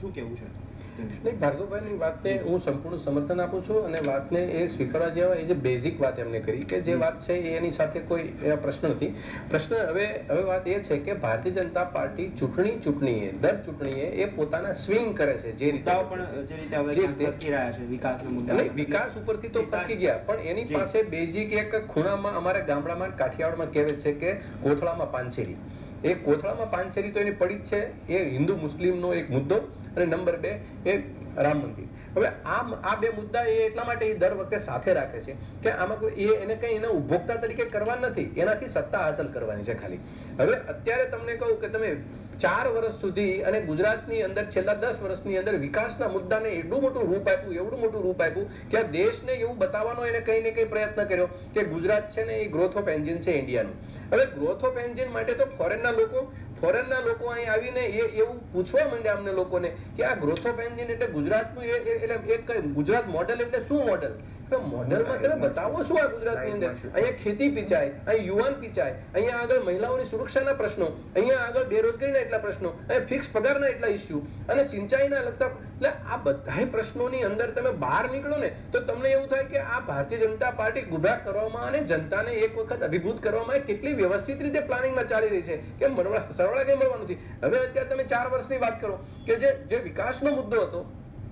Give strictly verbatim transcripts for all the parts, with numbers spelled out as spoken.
શું કહેવું છે? નહીં, ભાર્ગવભાઈની વાતને હું સંપૂર્ણ સમર્થન આપું છું અને વાતને એ સ્વીકારવા જેવા એ જે બેઝિક વાત એમને કરી કે જે વાત છે એ એની સાથે કોઈ એવા પ્રશ્ન નથી. પ્રશ્ન હવે હવે વાત એ છે કે ભારતીય જનતા પાર્ટી ચૂંટણી ચૂંટણીએ દર ચૂંટણીએ એ પોતાના સ્વિંગ કરે છે જે રીતે પણ જે રીતે હવે ફસકી રહ્યા છે વિકાસના મુદ્દા. નહીં, વિકાસ ઉપરથી તો ફસકી ગયા, પણ એની પાસે બેઝિક એક ખૂણામાં અમારા ગામડામાં કાઠિયાવાડમાં કહેવાય છે કે કોથળામાં પાનસેરી. એ કોથળામાં પાનસેરી તો એની પડી જ છે. એ હિન્દુ મુસ્લિમનો એક મુદ્દો અને નંબર બે એ રામ મંદિર. હવે આમ આ બે મુદ્દા એ એટલા માટે એ દર વખતે સાથે રાખે છે કે આમાં કોઈ એ એને કંઈ એના ઉપભોક્તા તરીકે કરવા નથી, એનાથી સત્તા હાંસલ કરવાની છે ખાલી. હવે અત્યારે તમને કહું કે તમે ચાર વર્ષ સુધી અને ગુજરાતની અંદર છેલ્લા દસ વર્ષની અંદર વિકાસના મુદ્દાને એટલું મોટું રૂપ આપ્યું એવડું મોટું રૂપ આપ્યું કે આ દેશને એવું બતાવવાનો એને કંઈ ને કંઈ પ્રયત્ન કર્યો કે ગુજરાત છે ને એ ગ્રોથ ઓફ એન્જિન છે ઇન્ડિયાનું. હવે ગ્રોથ ઓફ એન્જિન માટે તો ફોરેનના લોકો ફોરેનના લોકો અહીં આવીને એ એવું પૂછવા માંડ્યા અમને લોકોને કે આ ગ્રોથ ઓફ એન્જિન એટલે ગુજરાતનું એટલે એક ગુજરાત મોડેલ એટલે શું મોડેલ? મોડેલમાં તમે બતાવો શું આ ગુજરાતની અંદર? અહીંયા ખેતી પીચાય, અહીં યુવાન પીચાય, અહીંયા આગળ મહિલાઓની સુરક્ષાના પ્રશ્નો, અહીંયા આગળ બેરોજગારીના એટલા પ્રશ્નો, અહીંયા ફિક્સ પગારના એટલા ઇસ્યુ અને સિંચાઈના લગતા, એટલે આ બધા પ્રશ્નોની અંદર તમે બહાર નીકળો ને તો તમને એવું થાય કે આ ભારતીય જનતા પાર્ટી ગુમરાહ કરવામાં અને જનતાને એક વખત અભિભૂત કરવામાં કેટલી વ્યવસ્થિત રીતે પ્લાનિંગમાં ચાલી રહી છે કે સરવાળા કઈ મળવાનું નથી. હવે અત્યારે તમે ચાર વર્ષની વાત કરો કે જે જે વિકાસનો મુદ્દો હતો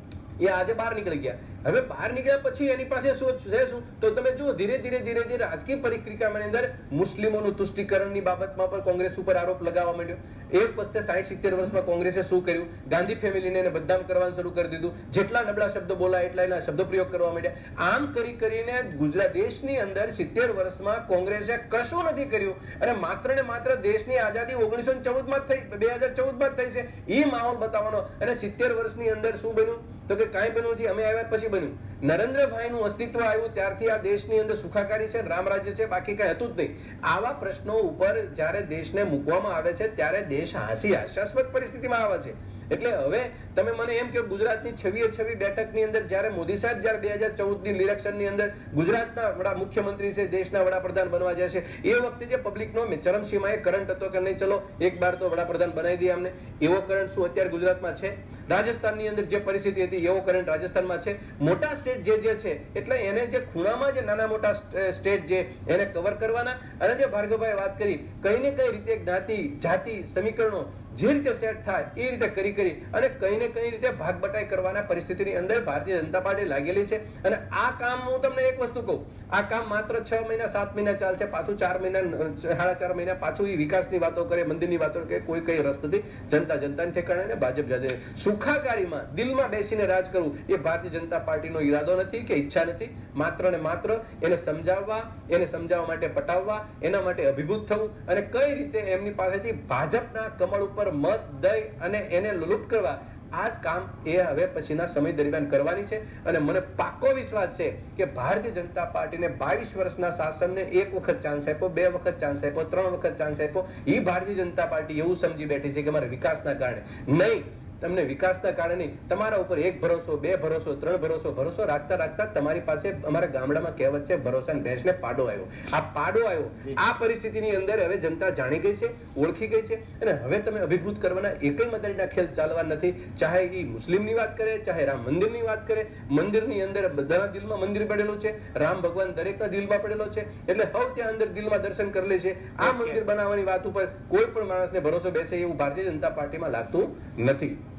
એ આજે બહાર નીકળી ગયા. હવે બહાર નીકળ્યા પછી એની પાસે શું છે શું તો તમે જુઓ ધીરે ધીરે ધીરે ધીરે રાજકીય પરિક્રિયાની અંદર મુસ્લિમોનું તુષ્ટિકરણની બાબતમાં પણ કોંગ્રેસ ઉપર આરોપ લગાવવા માંડ્યો. એક વખતે સાઠ સિત્તેર વર્ષમાં કોંગ્રેસે શું કર્યું? ગાંધી ફેમિલીને એને બદનામ કરવાનું શરૂ કરી દીધું. જેટલા નબળા શબ્દો બોલાય એટલા એના શબ્દો પ્રયોગ કરવા માંડ્યા. આમ કરી કરીને ગુજરાત દેશની અંદર સિત્તેર વર્ષમાં કોંગ્રેસે કશું નથી કર્યું અને માત્ર ને માત્ર દેશની આઝાદી ઓગણીસો ચૌદ માં થઈ બે હજાર ચૌદ માં થઈ છે એ માહોલ બતાવવાનો. અને સિત્તેર વર્ષની અંદર શું બન્યું તો કે કાંઈ બન્યું નથી. અમે આવ્યા પછી બન્યું. નરેન્દ્રભાઈનું અસ્તિત્વ આવ્યું ત્યારથી આ દેશની અંદર સુખાકારી છે, રામ રાજ્ય છે, બાકી કઈ હતું જ નહીં. આવા પ્રશ્નો ઉપર જ્યારે દેશને મૂકવામાં આવે છે ત્યારે દેશ હાંસી હાસ્યાસ્પદ પરિસ્થિતિમાં આવે છે. એટલે હવે તમે મને એમ કહો ગુજરાતની છવ્વીએ છવ્વી બેઠકની અંદર જ્યારે મોદી સાહેબ જ્યારે બે હજાર ચૌદ ની ઇલેક્શનની અંદર ગુજરાતના વડા મુખ્યમંત્રી છે, દેશના વડાપ્રધાન બનવા જશે, એ વખતે જે પબ્લિકનો ચરમસીમાએ કરંટ હતો કે નહીં ચલો એક બાર તો વડાપ્રધાન બનાવી દઈએ અમને, એવો કરંટ શું અત્યારે ગુજરાતમાં છે? રાજસ્થાનની અંદર જે પરિસ્થિતિ હતી એવો કરંટ રાજસ્થાનમાં છે. મોટા સ્ટેટ જે જે છે એટલે એને જે ખૂણામાં જે નાના મોટા સ્ટેટ જે એને કવર કરવાના. અને જે ભાર્ગવભાઈએ વાત કરી કઈ ને કઈ રીતે જ્ઞાતિ જાતિ સમીકરણો જે રીતે સેટ થાય એ રીતે કરી કરી અને કઈ ને કઈ રીતે ભાગ બટાઈ કરવાના પરિસ્થિતિની અંદર ભારતીય જનતા પાર્ટી લાગેલી છે. અને આ કામ હું તમને એક વસ્તુ કહું, આ કામ માત્ર છ મહિના સાત મહિના ચાલશે, પાછું ચાર મહિના સાડા ચાર મહિના પાછું એ વિકાસની વાતો કરે, મંદિરની વાતો કરે, કોઈ કઈ રસ નથી. જનતા જનતાને ઠેકાણે ને ભાજપ જાજે સુખાકારીમાં દિલમાં બેસીને રાજ કરવું એ ભારતીય જનતા પાર્ટીનો ઈરાદો નથી કે ઈચ્છા નથી. માત્ર ને માત્ર એને સમજાવવા એને સમજાવવા માટે પટાવવા, એના માટે અભિભૂત થવું અને કઈ રીતે એમની પાસેથી ભાજપના કમળ ઉપર મત દઈ અને એને લુપ્ત કરવા, આ જ કામ એ હવે પછીના સમય દરમિયાન કરવાની છે. અને મને પાક્કો વિશ્વાસ છે કે ભારતીય જનતા પાર્ટીને બાવીસ વર્ષના શાસનને એક વખત ચાન્સ આપ્યો, બે વખત ચાન્સ આપ્યો, ત્રણ વખત ચાન્સ આપ્યો. એ ભારતીય જનતા પાર્ટી એવું સમજી બેઠી છે કે મારે વિકાસના કારણે નહીં, તમને વિકાસના કારણે તમારા ઉપર એક ભરોસો, બે ભરોસો, ત્રણ ભરોસો ભરોસો રાખતા રાખતા તમારી પાસે અમારા ગામડામાં કહેવત છે ભરોસાને ભેંસને પાડો આવ્યો. આ પાડો આવ્યો. આ પરિસ્થિતિની અંદર હવે જનતા જાણી ગઈ છે, ઓળખી ગઈ છે અને હવે તમે અભિભૂત કરવાના એકય મદારીના ખેલ ચાલવા નથી. ચાહે એ મુસ્લિમની વાત કરે, ચાહે રામ મંદિરની વાત કરે, મંદિરની અંદર બધાના દિલમાં મંદિર પડેલું છે, રામ ભગવાન દરેકના દિલમાં પડેલો છે, એટલે હવે ત્યાં અંદર દિલમાં દર્શન કરી લે છે. આ મંદિર બનાવવાની વાત ઉપર કોઈ પણ માણસને ભરોસો બેસે એવું ભારતીય જનતા પાર્ટીમાં લાગતું નથી.